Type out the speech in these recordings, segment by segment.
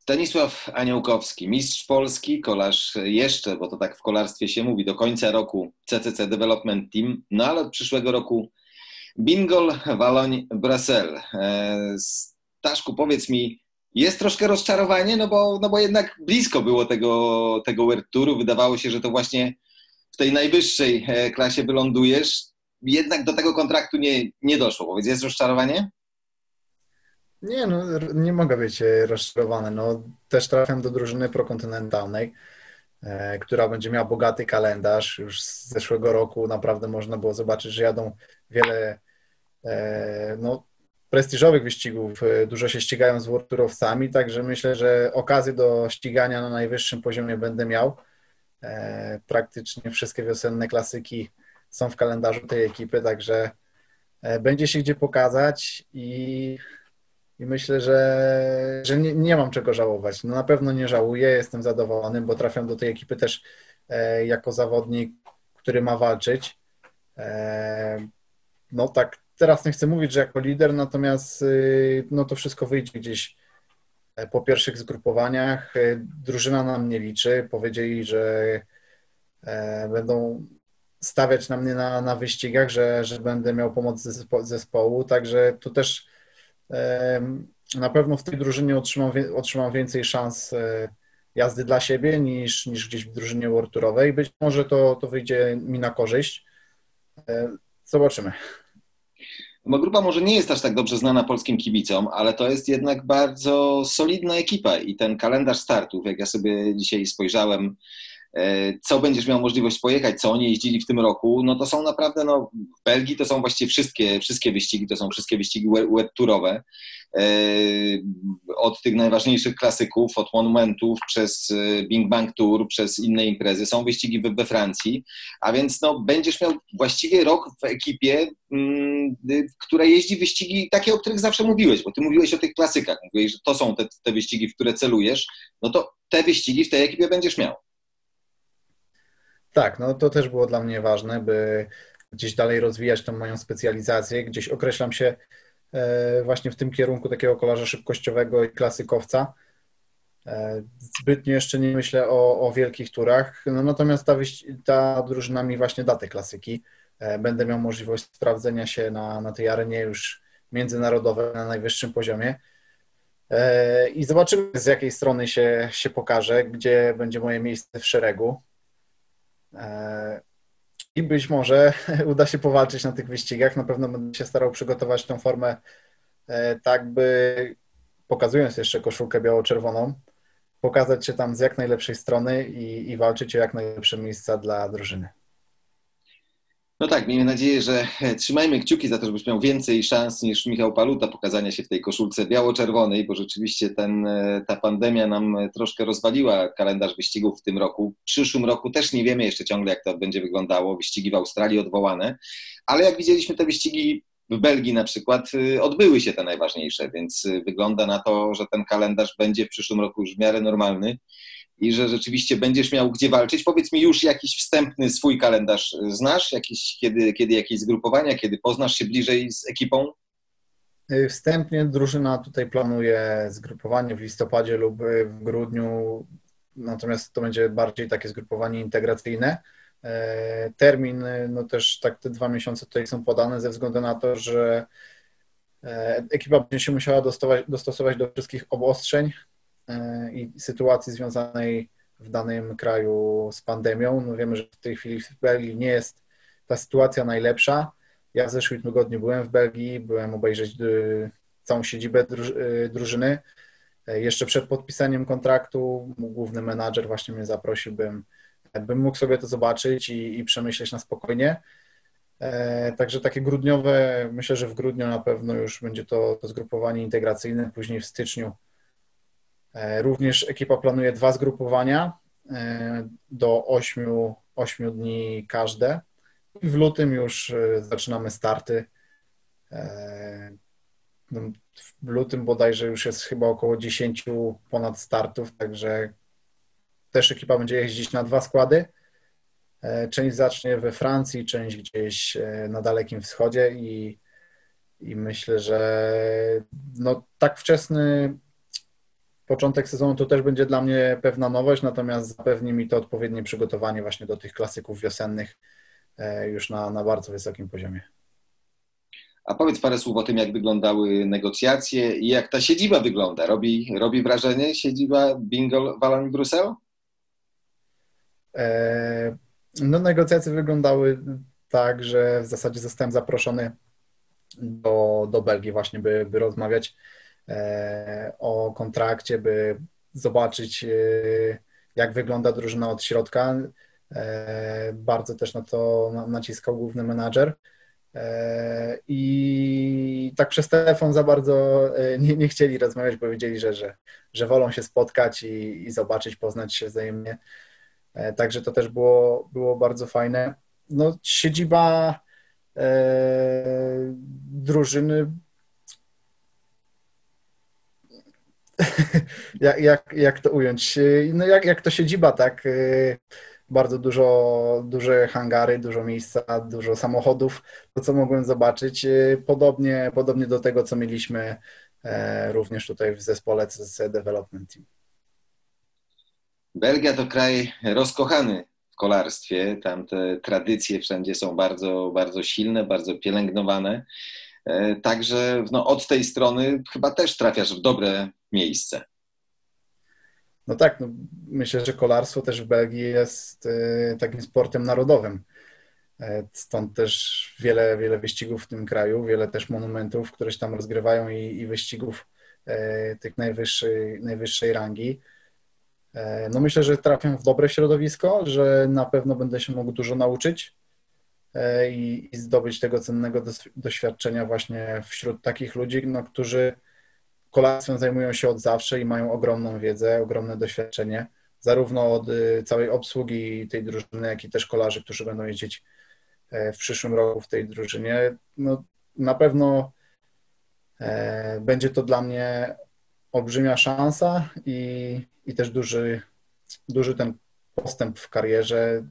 Stanisław Aniołkowski, mistrz Polski, kolarz jeszcze, bo to tak w kolarstwie się mówi, do końca roku CCC Development Team, no ale od przyszłego roku Bingol Walloń-Bruxelles. Staszku, powiedz mi, jest troszkę rozczarowanie, no bo jednak blisko było tego World Touru. Wydawało się, że to właśnie w tej najwyższej klasie wylądujesz. Jednak do tego kontraktu nie doszło. Powiedz, jest rozczarowanie? Nie, no nie mogę być rozczarowany. No, też trafiam do drużyny prokontynentalnej, która będzie miała bogaty kalendarz. Już z zeszłego roku naprawdę można było zobaczyć, że jadą wiele no, prestiżowych wyścigów. Dużo się ścigają z World Tourowcami, także myślę, że okazję do ścigania na najwyższym poziomie będę miał. Praktycznie wszystkie wiosenne klasyki są w kalendarzu tej ekipy, także będzie się gdzie pokazać i myślę, że nie mam czego żałować. No na pewno nie żałuję, jestem zadowolony, bo trafiam do tej ekipy też jako zawodnik, który ma walczyć. No tak, teraz nie chcę mówić, że jako lider, natomiast no to wszystko wyjdzie gdzieś po pierwszych zgrupowaniach. Drużyna na mnie liczy, powiedzieli, że będą stawiać na mnie na wyścigach, że będę miał pomoc zespołu, także tu też na pewno w tej drużynie otrzymam więcej szans jazdy dla siebie niż gdzieś w drużynie World Tourowej. Być może to wyjdzie mi na korzyść. Zobaczymy. Bo grupa może nie jest aż tak dobrze znana polskim kibicom, ale to jest jednak bardzo solidna ekipa i ten kalendarz startów, jak ja sobie dzisiaj spojrzałem, co będziesz miał możliwość pojechać, co oni jeździli w tym roku, no to są naprawdę, no w Belgii to są właściwie wszystkie wyścigi, to są wszystkie wyścigi web tourowe, od tych najważniejszych klasyków, od monumentów, przez Bing Bang Tour, przez inne imprezy, są wyścigi we Francji, a więc no będziesz miał właściwie rok w ekipie, która jeździ wyścigi takie, o których zawsze mówiłeś, bo ty mówiłeś o tych klasykach, mówiłeś, że to są te wyścigi, w które celujesz, no to te wyścigi w tej ekipie będziesz miał. Tak, no to też było dla mnie ważne, by gdzieś dalej rozwijać tą moją specjalizację. Gdzieś określam się właśnie w tym kierunku takiego kolarza szybkościowego i klasykowca. Zbytnio jeszcze nie myślę o wielkich turach, no natomiast ta drużyna mi właśnie da te klasyki. Będę miał możliwość sprawdzenia się na tej arenie już międzynarodowej na najwyższym poziomie. I zobaczymy, z jakiej strony się pokaże, gdzie będzie moje miejsce w szeregu. I być może uda się powalczyć na tych wyścigach. Na pewno będę się starał przygotować tą formę tak, by pokazując jeszcze koszulkę biało-czerwoną, pokazać się tam z jak najlepszej strony i walczyć o jak najlepsze miejsca dla drużyny. No tak, miejmy nadzieję, że trzymajmy kciuki za to, żebyś miał więcej szans niż Michał Paluta pokazania się w tej koszulce biało-czerwonej, bo rzeczywiście ta pandemia nam troszkę rozwaliła kalendarz wyścigów w tym roku. W przyszłym roku też nie wiemy jeszcze ciągle, jak to będzie wyglądało. Wyścigi w Australii odwołane, ale jak widzieliśmy te wyścigi w Belgii na przykład, odbyły się te najważniejsze, więc wygląda na to, że ten kalendarz będzie w przyszłym roku już w miarę normalny i że rzeczywiście będziesz miał gdzie walczyć. Powiedz mi, już jakiś wstępny swój kalendarz znasz? Kiedy jakieś zgrupowania, kiedy poznasz się bliżej z ekipą? Wstępnie drużyna tutaj planuje zgrupowanie w listopadzie lub w grudniu, natomiast to będzie bardziej takie zgrupowanie integracyjne. Termin, no też tak te 2 miesiące tutaj są podane ze względu na to, że ekipa będzie się musiała dostosować do wszystkich obostrzeń i sytuacji związanej w danym kraju z pandemią. No wiemy, że w tej chwili w Belgii nie jest ta sytuacja najlepsza. Ja w zeszłym tygodniu byłem w Belgii, byłem obejrzeć całą siedzibę drużyny. Jeszcze przed podpisaniem kontraktu główny menadżer właśnie mnie zaprosił, bym mógł sobie to zobaczyć i przemyśleć na spokojnie. Także takie grudniowe, myślę, że w grudniu na pewno już będzie to zgrupowanie integracyjne, później w styczniu również ekipa planuje 2 zgrupowania do 8 dni każde. I w lutym już zaczynamy starty. W lutym bodajże już jest chyba około 10 ponad startów, także też ekipa będzie jeździć na 2 składy. Część zacznie we Francji, część gdzieś na Dalekim Wschodzie i myślę, że no tak wczesny początek sezonu to też będzie dla mnie pewna nowość, natomiast zapewni mi to odpowiednie przygotowanie właśnie do tych klasyków wiosennych już na bardzo wysokim poziomie. A powiedz parę słów o tym, jak wyglądały negocjacje i jak ta siedziba wygląda. Robi wrażenie siedziba Bingol Wallonie-Bruxelles? No, negocjacje wyglądały tak, że w zasadzie zostałem zaproszony do Belgii właśnie, by rozmawiać o kontrakcie, by zobaczyć, jak wygląda drużyna od środka. Bardzo też na to naciskał główny menadżer. I tak przez telefon za bardzo nie chcieli rozmawiać, powiedzieli, że wolą się spotkać i zobaczyć, poznać się wzajemnie. Także to też było bardzo fajne. No, siedziba drużyny, jak to ująć? No jak to siedziba, tak? Bardzo duże hangary, dużo miejsca, dużo samochodów, to co mogłem zobaczyć. Podobnie do tego, co mieliśmy również tutaj w zespole z Development Team. Belgia to kraj rozkochany w kolarstwie. Tam te tradycje wszędzie są bardzo, bardzo silne, bardzo pielęgnowane. Także no, od tej strony chyba też trafiasz w dobre miejsce. No tak, no myślę, że kolarstwo też w Belgii jest takim sportem narodowym. Stąd też wiele wyścigów w tym kraju, wiele też monumentów, które się tam rozgrywają i wyścigów tych najwyższej rangi. No myślę, że trafiam w dobre środowisko, że na pewno będę się mógł dużo nauczyć i zdobyć tego cennego doświadczenia właśnie wśród takich ludzi, no, którzy kolarstwem zajmują się od zawsze i mają ogromną wiedzę, ogromne doświadczenie, zarówno od całej obsługi tej drużyny, jak i też kolarzy, którzy będą jeździć w przyszłym roku w tej drużynie. No, na pewno będzie to dla mnie olbrzymia szansa i też duży ten postęp w karierze,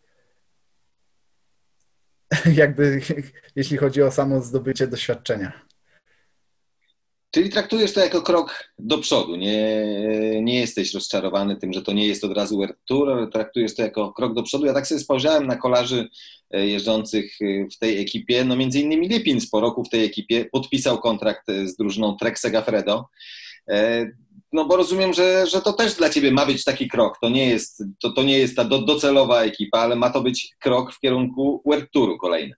jakby jeśli chodzi o samo zdobycie doświadczenia. Czyli traktujesz to jako krok do przodu. Nie jesteś rozczarowany tym, że to nie jest od razu World Tour, ale traktujesz to jako krok do przodu. Ja tak sobie spojrzałem na kolarzy jeżdżących w tej ekipie. No między innymi Lippins po roku w tej ekipie podpisał kontrakt z drużyną Trek Segafredo. No bo rozumiem, że to też dla ciebie ma być taki krok. To nie jest ta docelowa ekipa, ale ma to być krok w kierunku World Touru kolejny.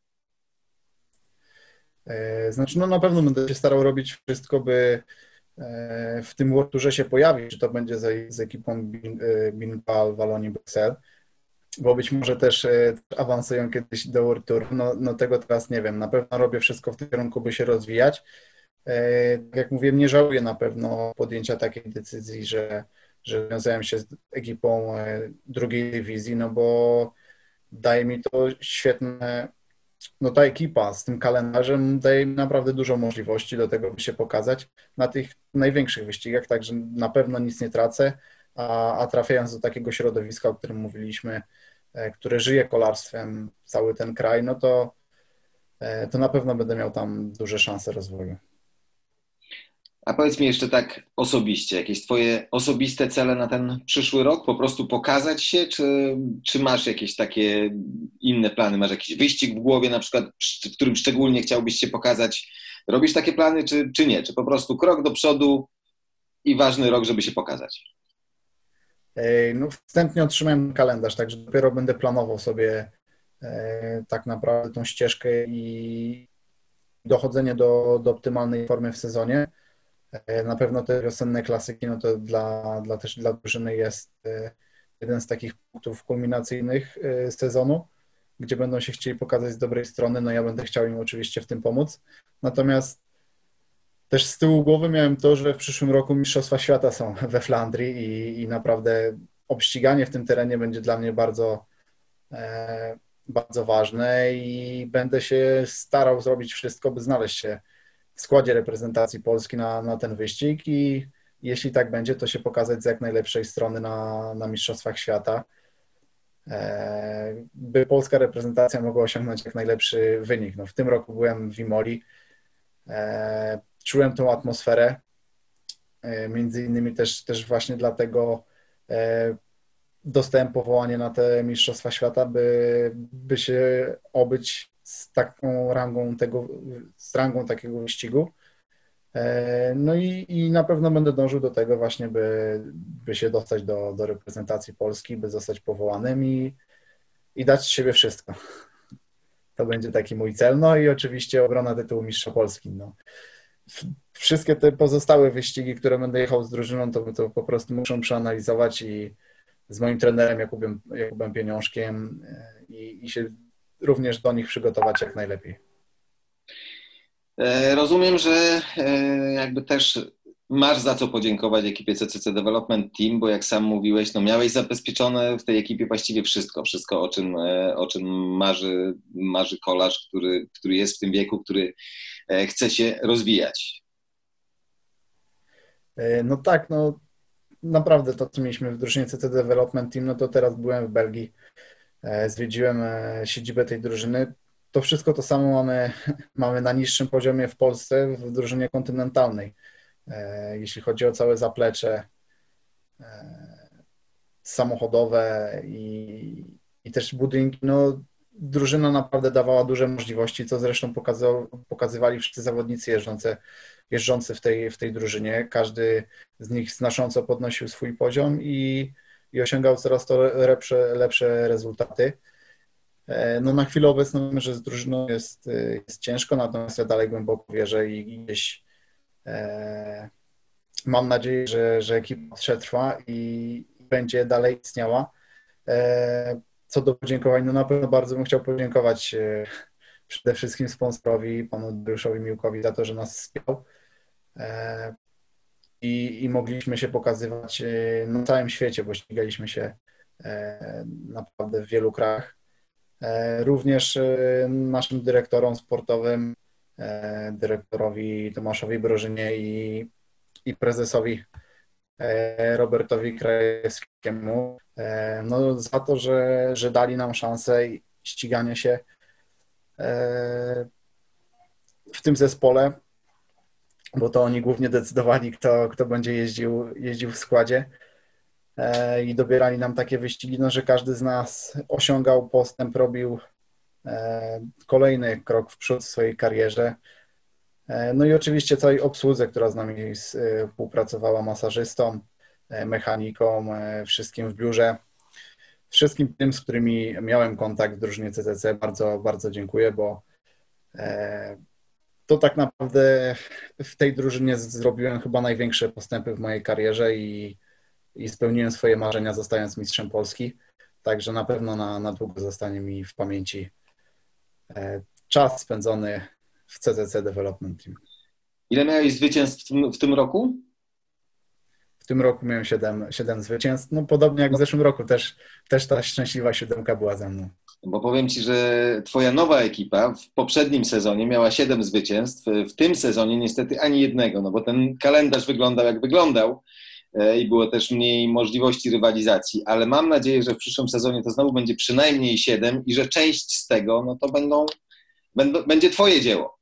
Znaczy, no na pewno będę się starał robić wszystko, by w tym World Tourze się pojawić, czy to będzie z ekipą Bingol Wallonie-Bruxelles, bo być może też awansują kiedyś do World Tour. No tego teraz nie wiem. Na pewno robię wszystko w tym kierunku, by się rozwijać. Tak jak mówiłem, nie żałuję na pewno podjęcia takiej decyzji, że wiązałem się z ekipą drugiej dywizji, no bo daje mi to świetne, no ta ekipa z tym kalendarzem daje mi naprawdę dużo możliwości do tego, by się pokazać na tych największych wyścigach, także na pewno nic nie tracę, a trafiając do takiego środowiska, o którym mówiliśmy, które żyje kolarstwem, cały ten kraj, no to na pewno będę miał tam duże szanse rozwoju. A powiedz mi jeszcze tak osobiście, jakieś twoje osobiste cele na ten przyszły rok? Po prostu pokazać się, czy masz jakieś takie inne plany? Masz jakiś wyścig w głowie na przykład, w którym szczególnie chciałbyś się pokazać? Robisz takie plany, czy nie? Czy po prostu krok do przodu i ważny rok, żeby się pokazać? No, wstępnie otrzymałem kalendarz, także dopiero będę planował sobie tak naprawdę tą ścieżkę i dochodzenie do optymalnej formy w sezonie. Na pewno te wiosenne klasyki, no to też dla drużyny jest jeden z takich punktów kulminacyjnych sezonu, gdzie będą się chcieli pokazać z dobrej strony, no ja będę chciał im oczywiście w tym pomóc. Natomiast też z tyłu głowy miałem to, że w przyszłym roku Mistrzostwa Świata są we Flandrii i naprawdę obściganie w tym terenie będzie dla mnie bardzo, bardzo ważne i będę się starał zrobić wszystko, by znaleźć się w składzie reprezentacji Polski na ten wyścig i jeśli tak będzie, to się pokazać z jak najlepszej strony na Mistrzostwach Świata, by polska reprezentacja mogła osiągnąć jak najlepszy wynik. No, w tym roku byłem w Imoli, czułem tą atmosferę, Między innymi też właśnie dlatego dostałem powołanie na te Mistrzostwa Świata, by się obyć z taką rangą z rangą takiego wyścigu. No i na pewno będę dążył do tego właśnie, by się dostać do reprezentacji Polski, by zostać powołanym i dać z siebie wszystko. To będzie taki mój cel. No i oczywiście obrona tytułu mistrza Polski. No. Wszystkie te pozostałe wyścigi, które będę jechał z drużyną, to po prostu muszę przeanalizować i z moim trenerem Jakubem Pieniążkiem i się również do nich przygotować jak najlepiej. Rozumiem, że jakby też masz za co podziękować ekipie CCC Development Team, bo jak sam mówiłeś, no miałeś zabezpieczone w tej ekipie właściwie wszystko o czym marzy kolarz, który jest w tym wieku, który chce się rozwijać. No tak, no naprawdę to, co mieliśmy w drużynie CCC Development Team, no to teraz byłem w Belgii, zwiedziłem siedzibę tej drużyny. To wszystko to samo mamy na niższym poziomie w Polsce w drużynie kontynentalnej. Jeśli chodzi o całe zaplecze samochodowe i też budynki, no drużyna naprawdę dawała duże możliwości, co zresztą pokazywali wszyscy zawodnicy jeżdżący w tej drużynie. Każdy z nich znacząco podnosił swój poziom i osiągał coraz to lepsze rezultaty. No na chwilę obecną wiem, że z drużyną jest ciężko, natomiast ja dalej głęboko wierzę i gdzieś mam nadzieję, że ekipa przetrwa i będzie dalej istniała. Co do podziękowań, no na pewno bardzo bym chciał podziękować przede wszystkim sponsorowi, panu Dariuszowi Miłkowi za to, że nas wspierał i mogliśmy się pokazywać na całym świecie, bo ścigaliśmy się naprawdę w wielu krajach. Również naszym dyrektorom sportowym, dyrektorowi Tomaszowi Brożynie i prezesowi Robertowi Krajewskiemu, no za to, że dali nam szansę ścigania się w tym zespole, bo to oni głównie decydowali, kto będzie jeździł w składzie i dobierali nam takie wyścigi, no, że każdy z nas osiągał postęp, robił kolejny krok w przód w swojej karierze. No i oczywiście całej obsłudze, która z nami współpracowała, masażystom, mechanikom, wszystkim w biurze, wszystkim tym, z którymi miałem kontakt w drużynie CCC, bardzo, bardzo dziękuję, bo to tak naprawdę w tej drużynie zrobiłem chyba największe postępy w mojej karierze i spełniłem swoje marzenia, zostając mistrzem Polski. Także na pewno na długo zostanie mi w pamięci czas spędzony w CCC Development Team. Ile miałeś zwycięstw w tym roku? W tym roku miałem 7 zwycięstw. No podobnie jak w zeszłym roku, też ta szczęśliwa 7 była ze mną. Bo powiem Ci, że Twoja nowa ekipa w poprzednim sezonie miała 7 zwycięstw, w tym sezonie niestety ani jednego, no bo ten kalendarz wyglądał jak wyglądał i było też mniej możliwości rywalizacji, ale mam nadzieję, że w przyszłym sezonie to znowu będzie przynajmniej 7 i że część z tego, no to będzie Twoje dzieło.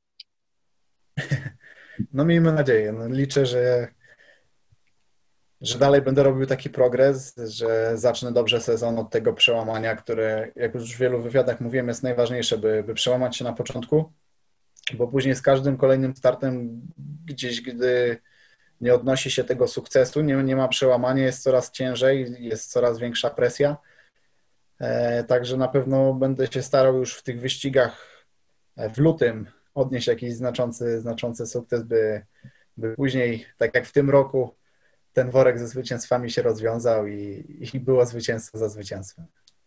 No miejmy nadzieję. No, liczę, że dalej będę robił taki progres, że zacznę dobrze sezon od tego przełamania, które, jak już w wielu wywiadach mówiłem, jest najważniejsze, by przełamać się na początku, bo później z każdym kolejnym startem gdzieś, gdy nie odnosi się tego sukcesu, nie ma przełamania, jest coraz ciężej, jest coraz większa presja. Także na pewno będę się starał już w tych wyścigach w lutym odnieść jakiś znaczący sukces, by później, tak jak w tym roku, ten worek ze zwycięstwami się rozwiązał i było zwycięstwo za zwycięstwem.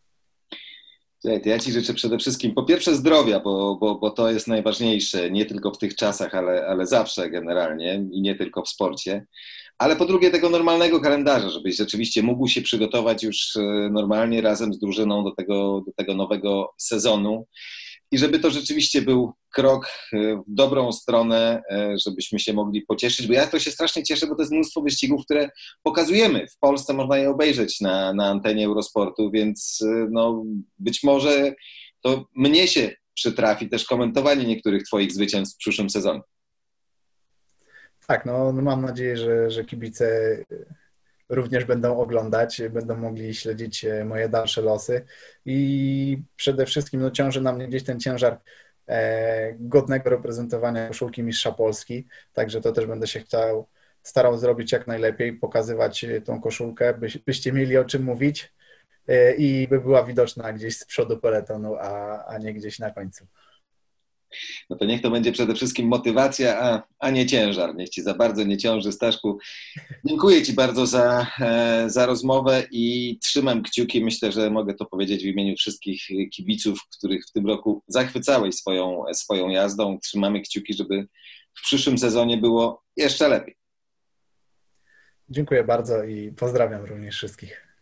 Ja Ci życzę przede wszystkim po pierwsze zdrowia, bo to jest najważniejsze, nie tylko w tych czasach, ale zawsze generalnie i nie tylko w sporcie. Ale po drugie tego normalnego kalendarza, żebyś rzeczywiście mógł się przygotować już normalnie razem z drużyną do tego nowego sezonu i żeby to rzeczywiście był krok w dobrą stronę, żebyśmy się mogli pocieszyć, bo ja to się strasznie cieszę, bo to jest mnóstwo wyścigów, które pokazujemy. W Polsce można je obejrzeć na antenie Eurosportu, więc no, być może to mnie się przytrafi też komentowanie niektórych Twoich zwycięstw w przyszłym sezonie. Tak, no mam nadzieję, że kibice również będą oglądać, będą mogli śledzić moje dalsze losy i przede wszystkim no, ciąży na mnie gdzieś ten ciężar godnego reprezentowania koszulki Mistrza Polski, także to też będę się starał zrobić jak najlepiej, pokazywać tą koszulkę, byście mieli o czym mówić i by była widoczna gdzieś z przodu peletonu, a nie gdzieś na końcu. No to niech to będzie przede wszystkim motywacja, a nie ciężar. Niech ci za bardzo nie ciąży, Staszku. Dziękuję ci bardzo za rozmowę i trzymam kciuki. Myślę, że mogę to powiedzieć w imieniu wszystkich kibiców, których w tym roku zachwycałeś swoją jazdą. Trzymamy kciuki, żeby w przyszłym sezonie było jeszcze lepiej. Dziękuję bardzo i pozdrawiam również wszystkich.